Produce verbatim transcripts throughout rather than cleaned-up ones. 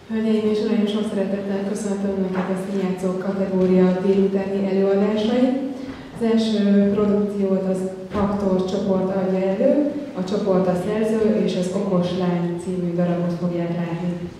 Hölgyeim és uraim, sok szeretettel köszöntöm Önöket a színjátszók kategória délutáni előadásait. Az első produkciót az Faktor csoport adja elő, a csoport a szerző és az Okos lány című darabot fogják látni.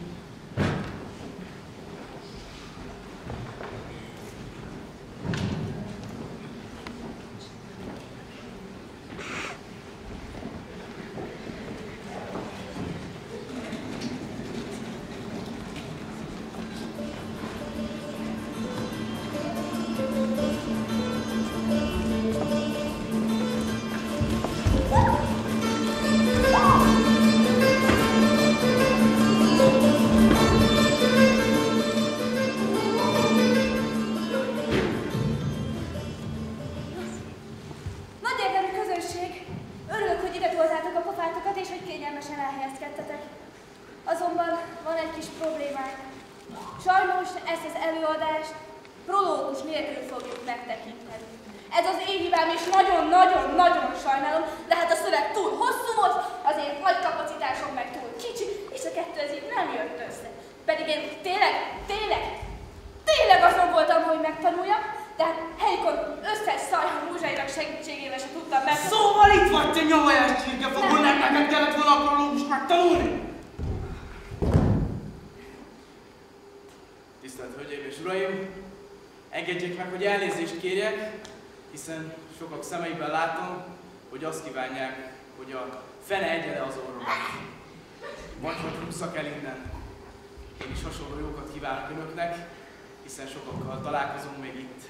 Szemeiben látom, hogy azt kívánják, hogy a fene egye le az orromat. Vagy hogy hússzak el innen. Én is hasonló jókat kívánok Önöknek, hiszen sokakkal találkozunk még itt.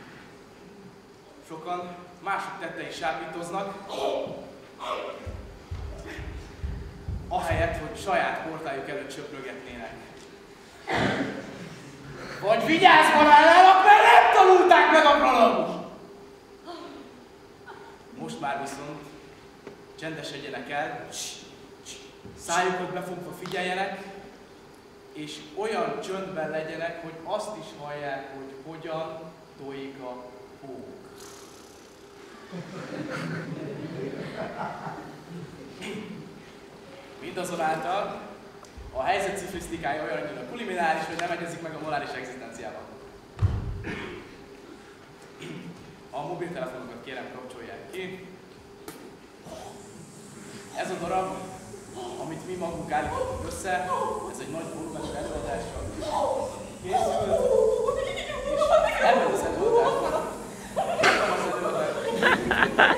Sokan mások tettei sábítoznak, ahelyett, hogy saját portájuk előtt söprögetnének. Vagy vigyázz magánának, mert nem tanulták meg a prológust! Most már viszont csendesedjenek el, szájukat befogva figyeljenek, és olyan csöndben legyenek, hogy azt is hallják, hogy hogyan tojik a hók. Mindazonáltal a helyzet sziflisztikája olyan kuliminális, hogy nem egyezik meg a morális egzisztenciával. A mobiltelefonokat kérem kapcsolják ki. Ez a darab, amit mi magunk állítottunk össze, ez egy nagy volumenű előadásra készült, és ebben az előadásban, ebben az előadásban,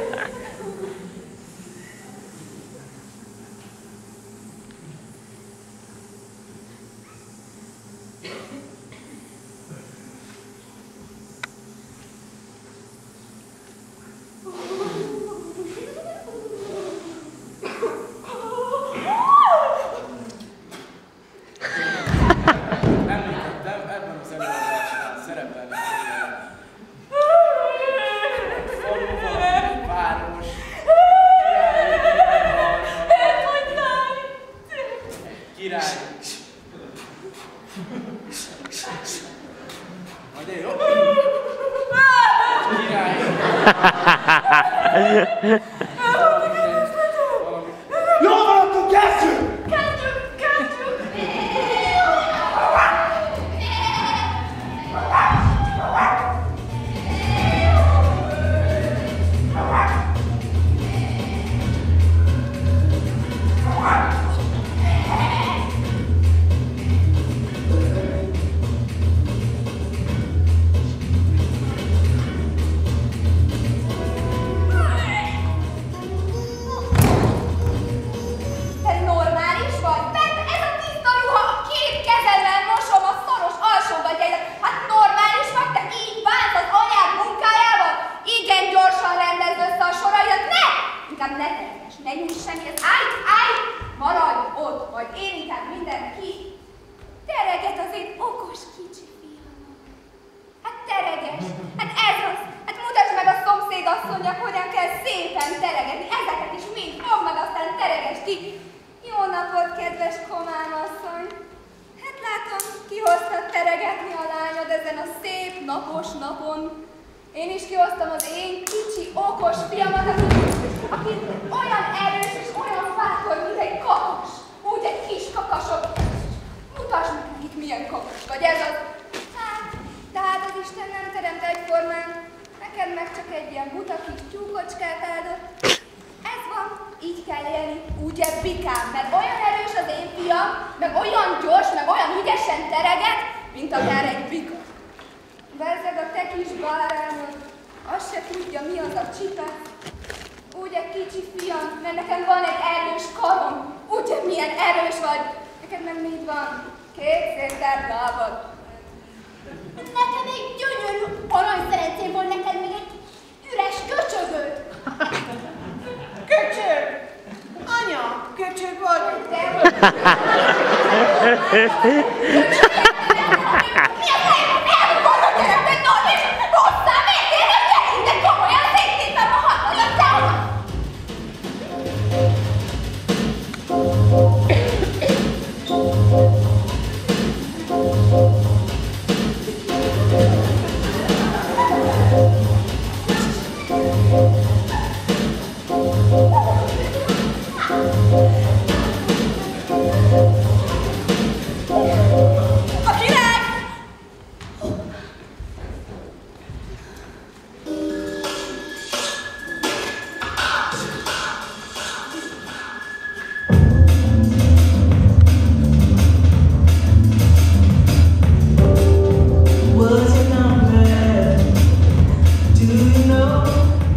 napos napon. Én is kihoztam az én kicsi, okos fiamat, aki, aki olyan erős és olyan bátor, mint egy kakas. Úgy egy kis kakasok. Mutasd meg! milyen kakos vagy ez az. Hát, tehát az Isten nem teremt egyformán. Neked meg csak egy ilyen buta kis tyúkocskát áldott. Ez van, így kell élni, ugye bikám, mert olyan erős az én fiam, meg olyan gyors, meg olyan ügyesen tereget, mint akár egy bika. Bezzeg a te kis bárányod, azt se tudja, mi az a csipet. Ugye kicsi fiam, mert nekem van egy erős karom, ugye milyen erős vagy. Neked meg mit van? Két széttárt lábad. Nekem egy gyönyörű aranyszerencém volt, neked még egy üres köcsögöd. Köcsög! Anya, köcsög vagy? Te vagy. Mi a fejemben elgondolod, gyerekek, Norbi? Hozzám, miért érnek gyerünk, de komolyan szétszépen a hatadat. A király! What's your number? Do you know?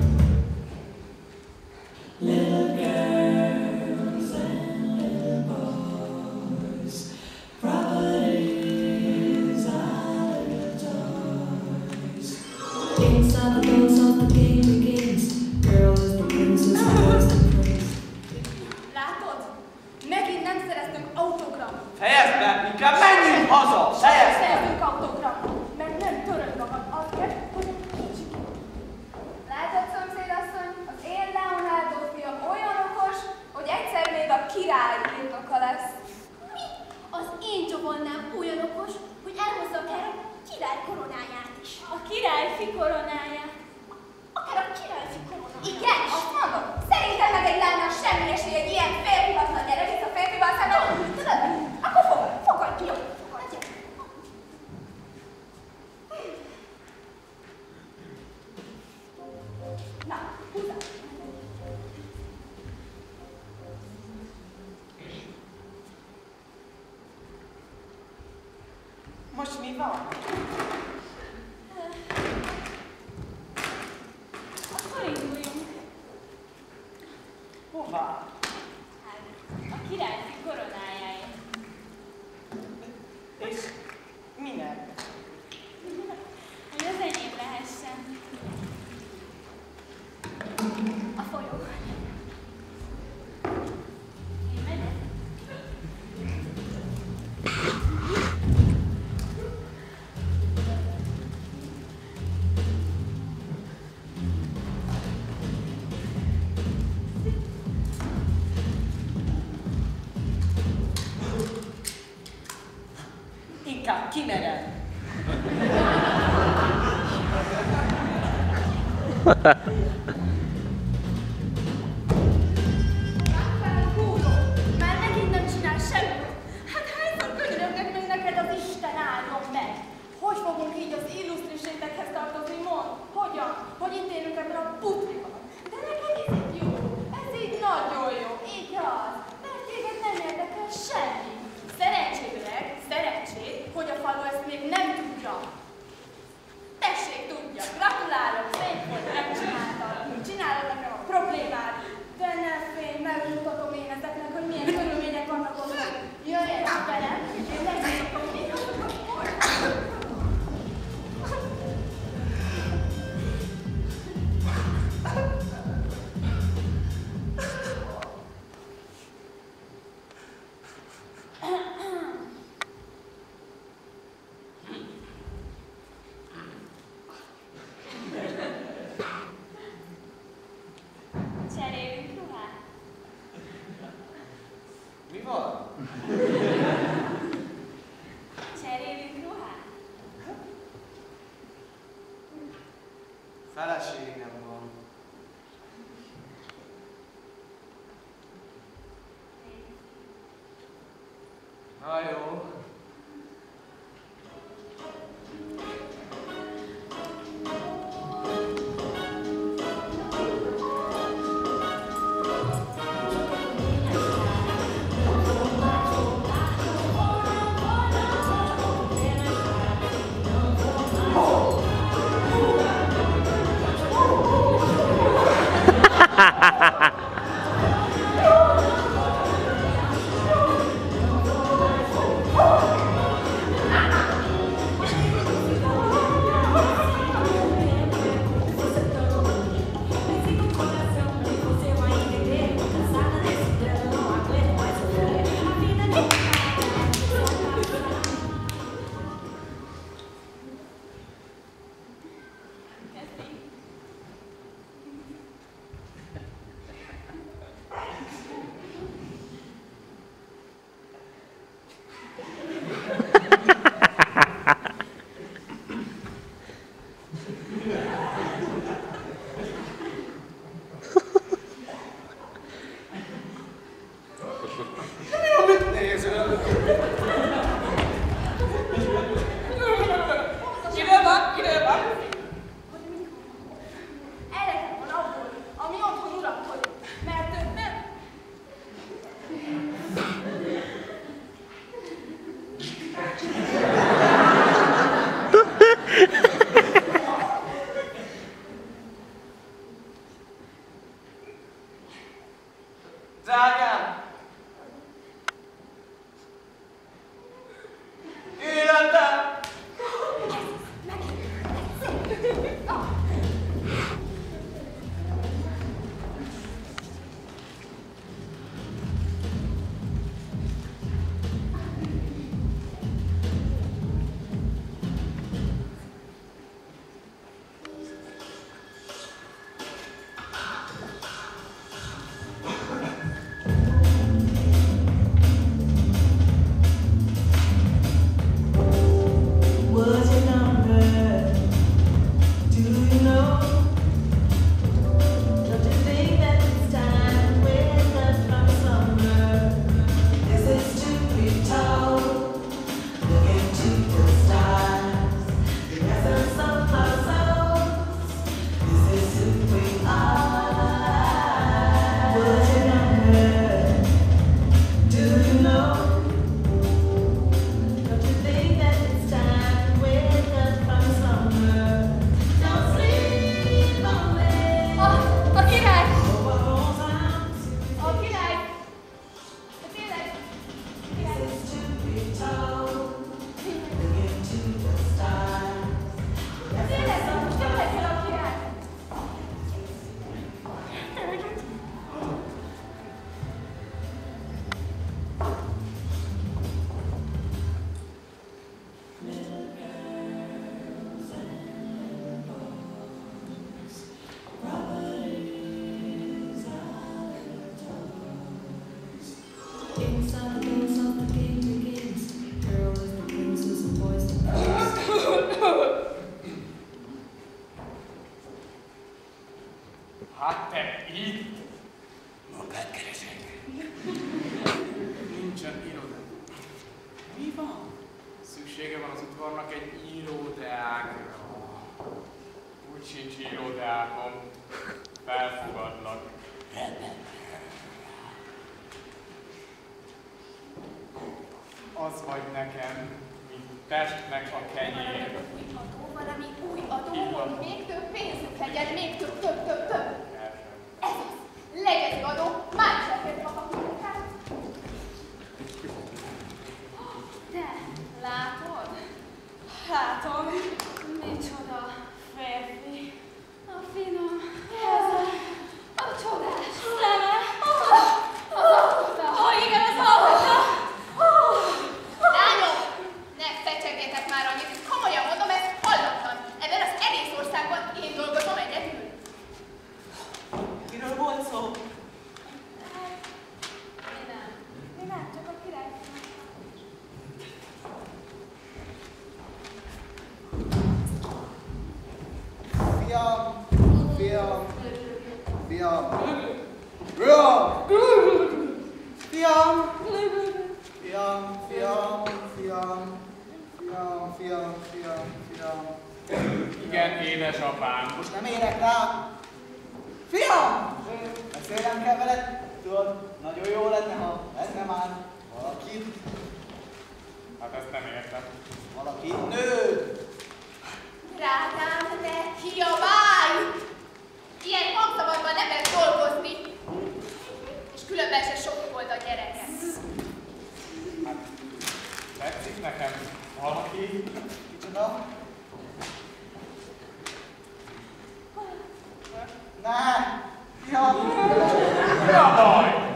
Little girls and little boys, properties are little toys. Inside the doors of the game begins. Girl is the princess, girl is the prince. Látod? Megint nem szereztünk autogramot. Fejezd be, inkább menjünk haza! Fejezd be! Szerzünk autogramot, mert nem töröd magad, azt kell, hogy egy kicsit. Látod, szomszédasszony, az én Leonardo fiam olyan okos, hogy egyszer még a király birtoka lesz. Mi? Az én csobolnám olyan okos, hogy elhozza akár a király koronáját is. A királyfi koronáját. Akár a királyfi koronáját. Igen, azt mondom. Szerintem meg egy lánynak semmi esély egy ilyen férfihatlan gyere vissza férfival szemben. Tudod? Akkor fogad, fogadj, jó. Fogadj. Na, húzzál. Most mi van? Akkor induljunk. Hová? Hát, a királyfi koronájáért. És minek? Hogy az enyém lehessen. A folyó. Én megyek? Inkább kimered. Már megint nem csinál semmit. Hát hányszor könyörögnek még neked az Isten áldjon meg? Hogy fogunk így az illusztrisétekhez tartozni, mondd? Hogyan? Hogy intélünk ebből a putriban? De neked ez így jó. Ez így nagyon jó. Igaz. Mert téged nem érdekel semmi. Szerencsét, öreg, szerencsét, hogy a falu ezt még nem tudja. Tessék, tudja. Gratulálok, szép volt, megcsináltad. Csinálod nekem a problémát. De ne félj, megmutatom én ezeknek, hogy milyen körülmények vannak ott. Jöjjenek velem, én megmutatom, hogy mi azok a Cserélünk ruhát? Mi van? Cserélünk ruhát? Feleségem van. Na jó. Drágám! Életem! What's your number? Do you know? Don't you think that it's time to wake up from summer? This is to be told. Look into the stars, the essence of our souls. This is who we are. What's your number? Do you know? Don't you think that it's time to wake up from summer? Don't sleep on me. A, a király! Oh, I won't answer. A király! A tényleg! Király! This is to be told. Look into the stars. The Tényleg! essence Most of nem our lesz el a király! Inside the gates of the gate begins. Girl is the princess and boys the prince. Hát te itt? Munkát keresek. Nincsen iroda. Mi van? Szüksége van az udvarnak egy irodákra. Úgy sincs irodákom. Felfogadlak. Az vagy nekem, mint testnek a kenyér. Új adó, valami új adó, hogy még több pénzük legyen, még több, több, több, több. Ez az. Legyen adó, már is elkezd a munkát. Te látod? Látom, micsoda férfi. A finom, ez a, a csodás szeme. Az alkota. Ó, igen, az alkota. Lányok, ne fecsegjetek már annyit, komolyan mondom, ez hallatlan. Ebben az egész országban én dolgozom egyedül. Miről volt szó? Mi nem. Mi nem, csak a király. Fiam, fiam, fiam, fiam, fiam, fiam, fiam, fiam, fiam, fiam, fiam, fiam. Igen, édesapám. Most nem érek rá. Fiam! Beszélnem kell veled? Tudod, nagyon jó lenne, ha lenne már valaki, Hát ezt nem értem. valaki nő. Drágám, ne hiabálj! Ilyen hangzavarban nem lehet dolgozni. És különben se sok volt a gyereke. Hát, tetszik nekem valaki? Kicsoda? Ne! Fiam! Mi a baj?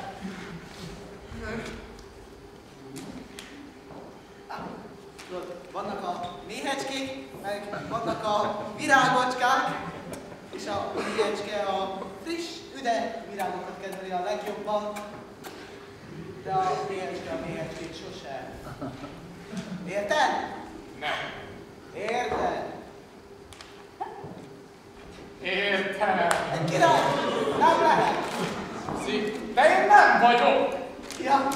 Tudod, vannak a méhecskék, meg vannak a virágocskák, és a méhecske a friss, üde virágokat kedveli a legjobban, de a méhecske a méhecskét sose. Érted? Nem. Érted? Értem. Egy király! Nem lehet! Szi, de én nem vagyok. Ja,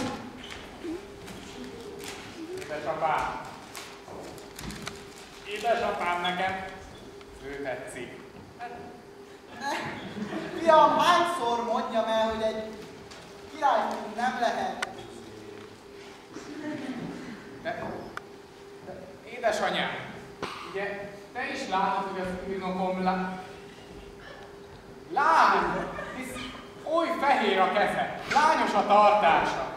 Édesapám. Édesapám nekem. Ő tetszik. ne! Fiam, hányszor mondjam el, hogy egy királyfő nem lehet? De Édesanyám, ugye te is látod, hogy az űrnokom lá... Lány! Hisz oly fehér a keze, lányos a tartása.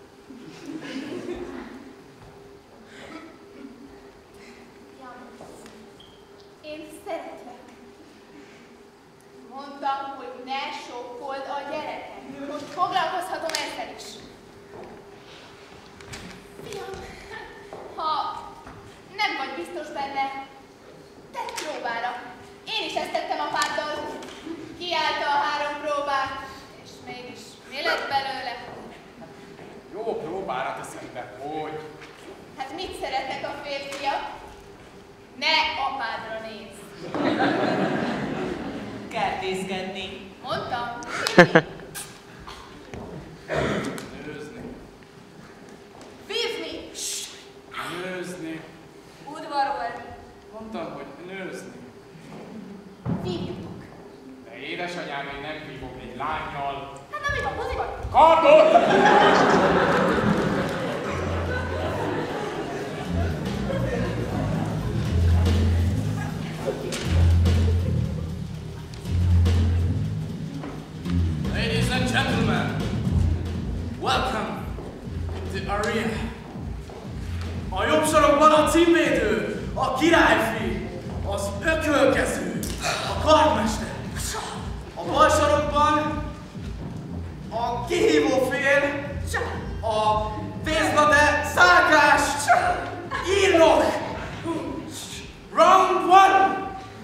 Én szeretlek. Mondtam, hogy ne sokkold a gyereket. Most foglalkozhatom ezzel is. Fiam, ha nem vagy biztos benne, tedd próbára. Én is ezt tettem apáddal. Kiállta a három próbát, és mégis mi lett belőle? Jó próbára teszem, de hogy? Hát mit szeretnek a férfiak? Ne apádra nézz! Kertészkedni. Mondtam, Nőzni. vívni, Nőzni. udvarolni, Mondtam, hogy nőzni. vívjutok. De édesanyám, én nem vívok egy lánnyal. Hát nem, mi van, moziban? Kardot! Ladies and gentlemen, welcome to the arena. A jobb sarokban a címvédő, a királyfi, az ökölkező, a kardmester. A bal sarokban a kihívó fél, a vészlade szálkás írnok. Round one!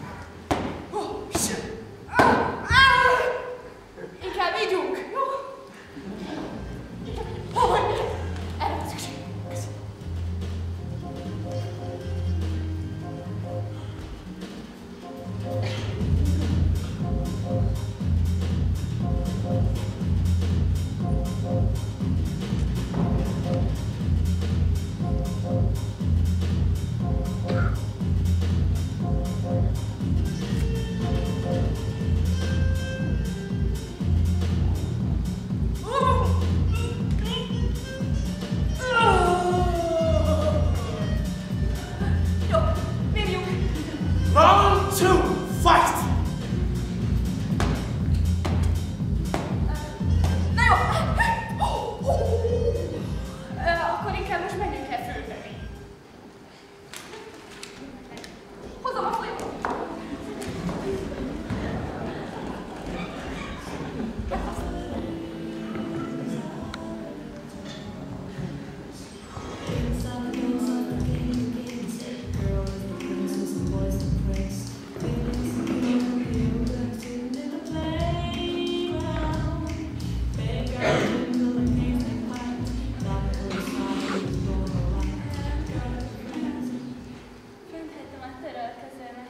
Inkább ígyunk, jó? Hova? Erre van szükség. Köszönöm. Jó, vívjunk. Round two, fight! Na jó. Ö, Akkor inkább most menjünk el fölfelé. Hozom a folyót. Fönt hagytam a törölközőmet.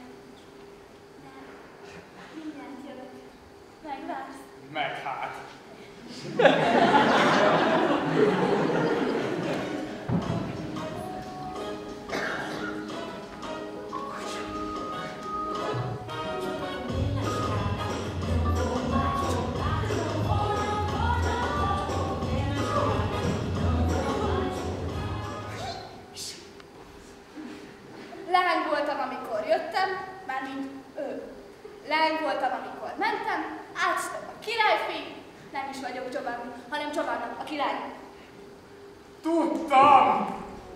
Mindjárt jövök. Megvársz? Meg hát. Lány voltam, amikor jöttem, mármint ő. Lány voltam, amikor mentem, átsztem a királyfi, nem is vagyok Giovanni, hanem Giovanna, a király. Tudtam!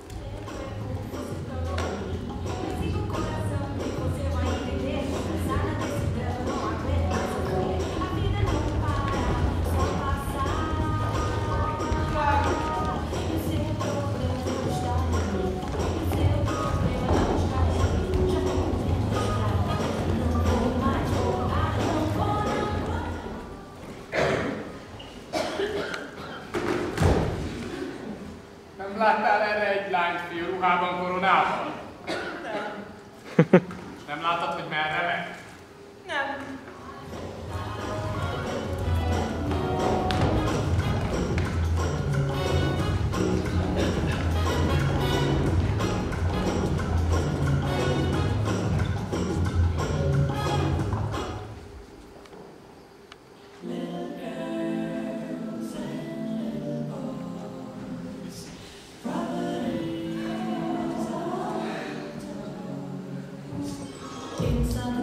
Nem láttál erre egy lányt fiú ruhában koronával? Nem. Nem láttad, hogy merre megy? Nem. in summer.